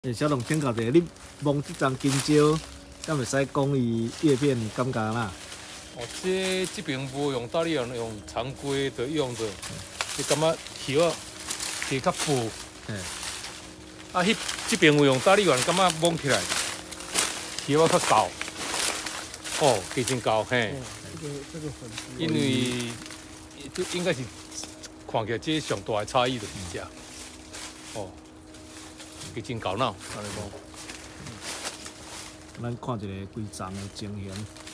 小龙请教一下，你摸这张金蕉，敢会使讲伊叶片感觉啦？ 哦，这边无用大力用常规的用的，你感觉叶啊叶较薄。啊，这边有用大力丸，感觉摸起来叶啊较厚。哦，其真厚嘿。 这个粉丝。 因为这应该是看起来这上大的差异就是这。哦。其真厚脑，安尼讲。 咱看一个规张的情形。